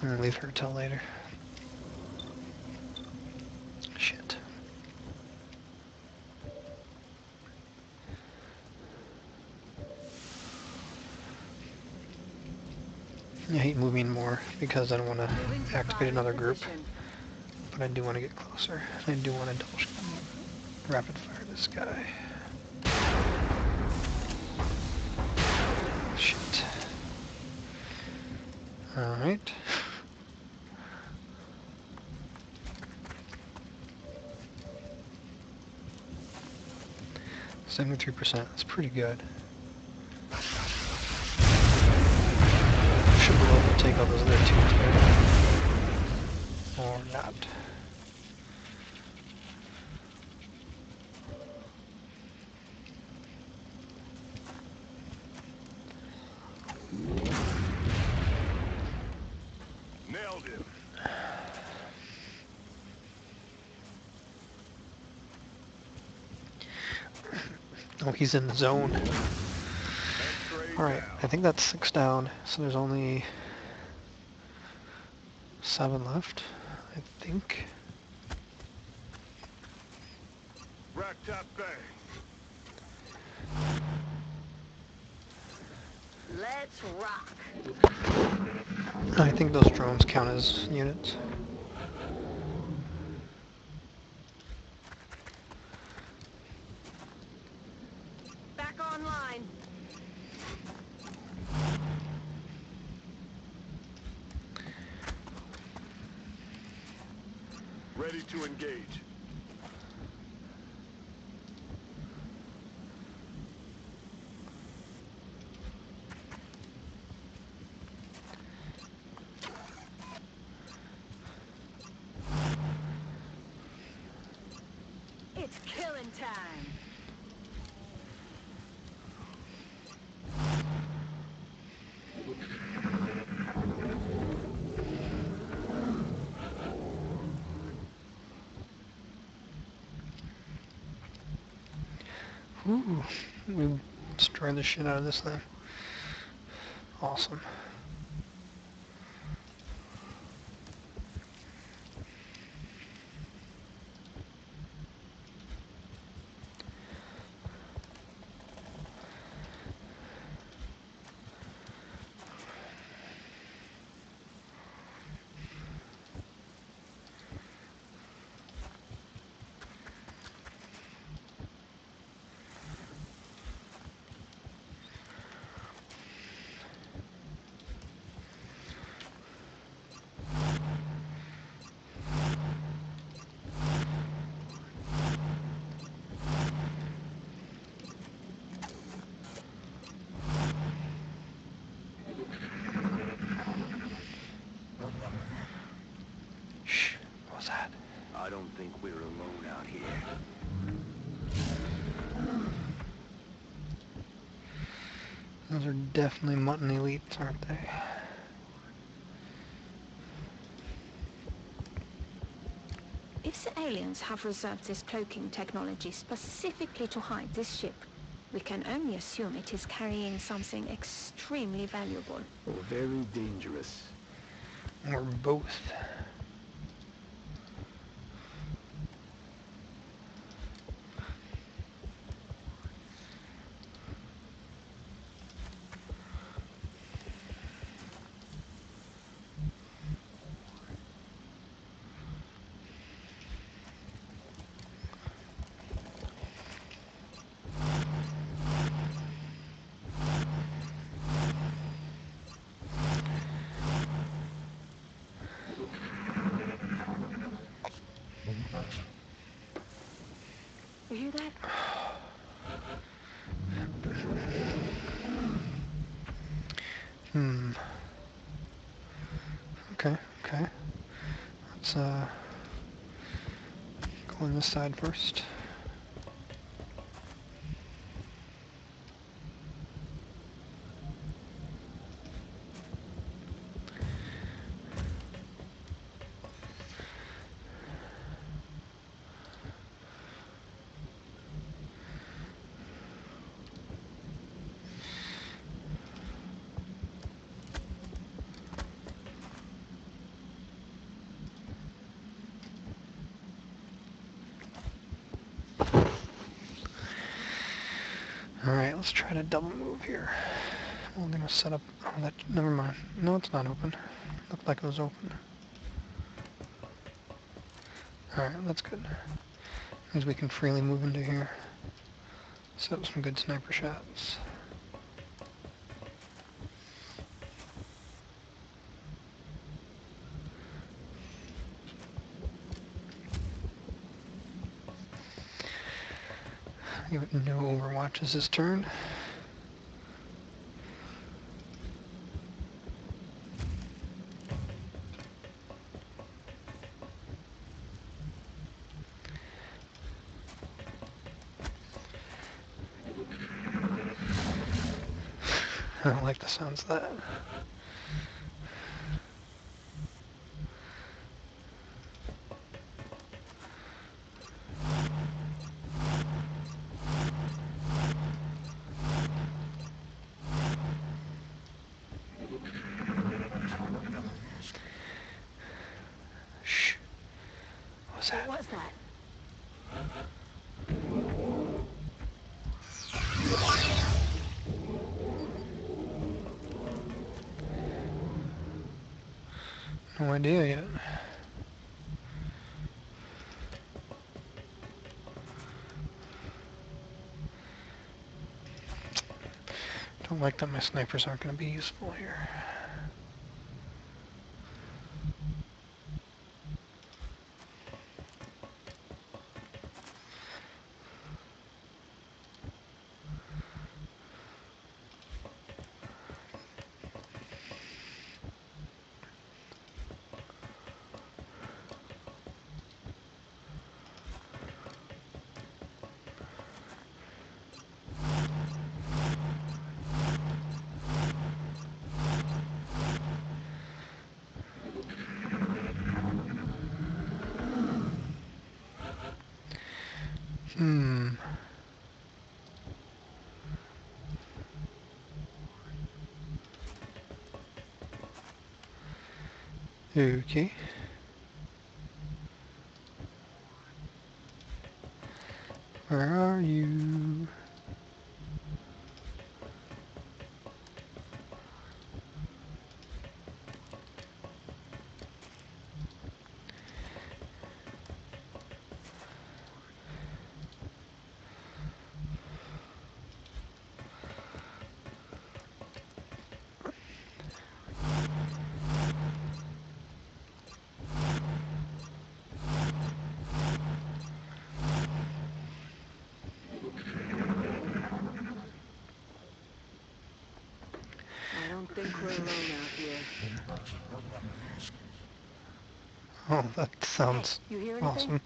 I'm gonna leave her till later. Shit. I hate moving more because I don't want to activate another group, but I do want to get closer. I do want to double rapid fire this guy. Shit. Alright. $73%, that's pretty good. Should be able to take out those other two there. Or not. Nailed him. Oh, he's in the zone. Alright, I think that's 6 down, so there's only 7 left, I think. Rack top bang. Let's rock. I think those drones count as units. Back online. Ready to engage. It's killing time. Ooh, we destroyed the shit out of this thing. Awesome. Shh, what was that? I don't think we're alone out here. Those are definitely mutton elites, aren't they? If the aliens have reserved this cloaking technology specifically to hide this ship, we can only assume it is carrying something extremely valuable. Or very dangerous. Or both. You hear that? Okay, okay. Let's go on this side first. let's try to double move here. We're gonna set up, oh, that, never mind. No, it's not open. Looked like it was open. Alright, that's good. Means we can freely move into here. Set up some good sniper shots. No Overwatch is his turn. I don't like the sounds of that. Shh. What was that? What's that? No idea yet. Don't like that my snipers aren't going to be useful here. Okay. Where are you? I don't think we're alone out here. Oh, that sounds Hey, you hear anything? awesome.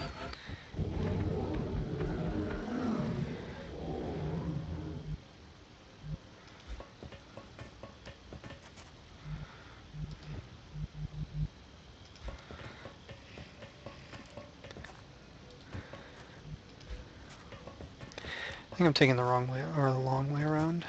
I think I'm taking the wrong way, or the long way around.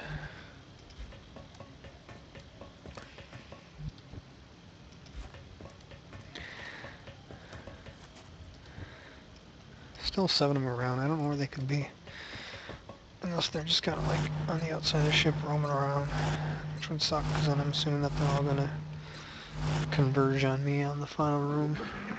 Still 7 of them around. I don't know where they could be. Unless they're just kind of like on the outside of the ship roaming around. Which would suck, because then I'm assuming that they're all going to converge on me on the final room.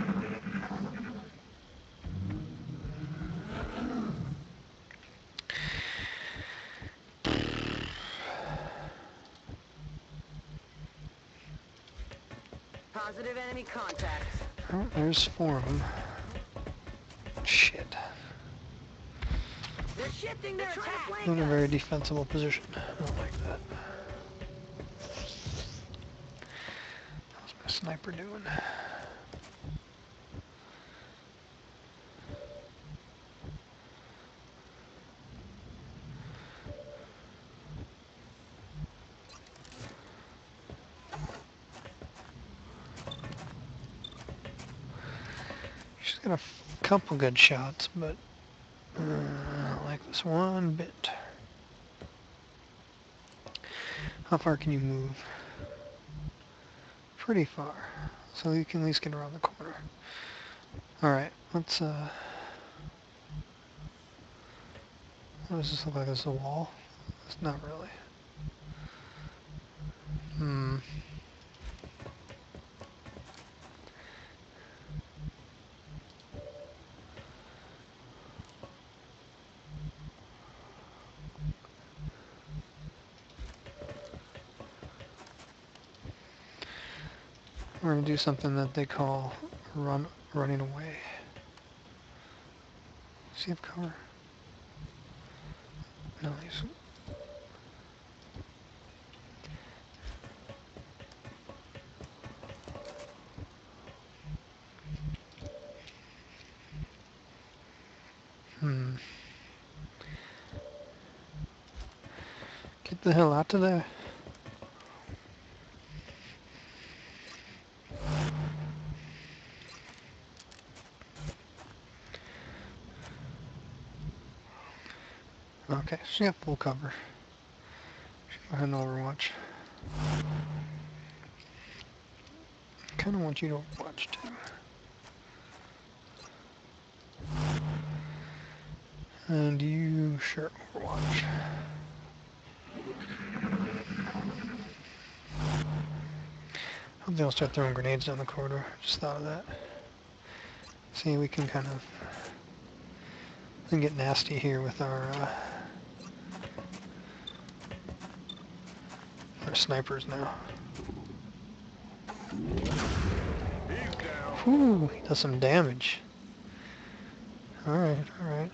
Positive enemy contact. Oh, there's 4 of them. Shit. They're shifting their attack. In a very defensible position. I don't like that. How's my sniper doing? She's got a couple good shots, but I don't like this one bit. How far can you move? Pretty far. So you can at least get around the corner. Alright, let's what does this look like? This is a wall? It's not really. Hmm. We're gonna do something that they call running away. Does he have cover? No, he's... Get the hell out of there. Okay, she got full cover. She's behind Overwatch. Kinda want you to watch too. And you, sure, Overwatch. Hope they'll start throwing grenades down the corridor. Just thought of that. See, we can kind of get nasty here with our snipers now. He's down. Whew, he does some damage. Alright, alright.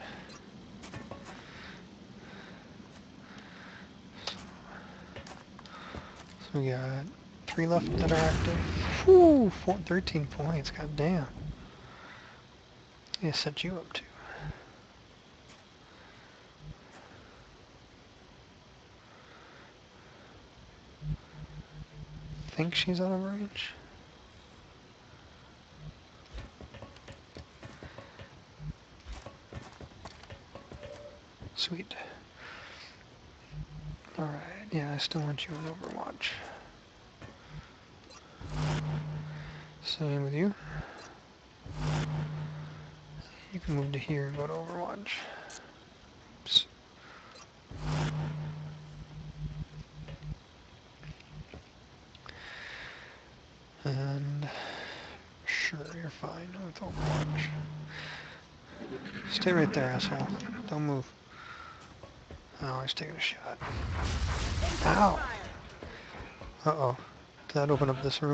So we got 3 left that are active. Whew, 13 points, god damn. Yeah, set you up too. Think she's out of range? Sweet. Alright, yeah, I still want you in Overwatch. Same with you. You can move to here and go to Overwatch. Oops. And sure, you're fine with Overwatch. Stay right there, asshole. Don't move. Oh, he's taking a shot. Ow! Uh-oh. Did that open up this room?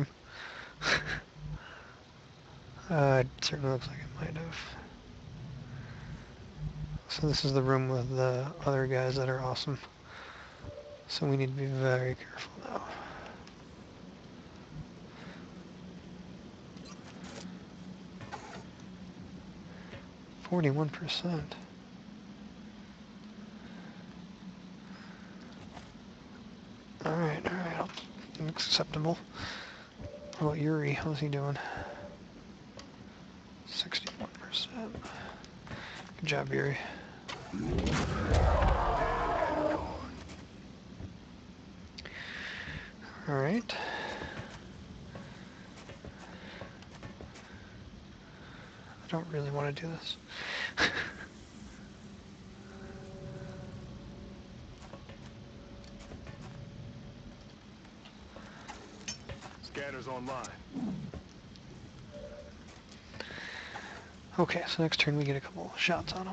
It certainly looks like it might have. So this is the room with the other guys that are awesome. So we need to be very careful now. %. Alright, alright. Looks acceptable. What about Yuri? How's he doing? 61%. Good job, Yuri. Alright. I don't really want to do this. Scanner's online. Okay, so next turn we get a couple shots on him.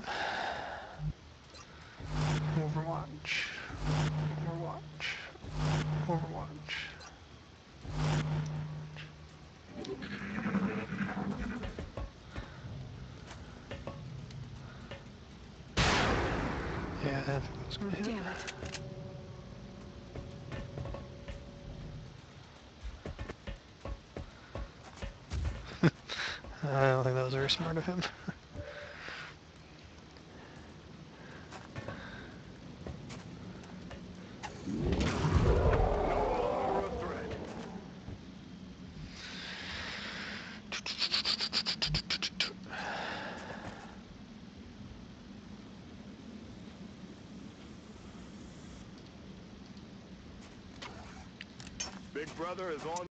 Overwatch. Overwatch. Overwatch. Yeah, that's gonna hit. Damn it. I don't think that was very smart of him. No threat. Big brother is on.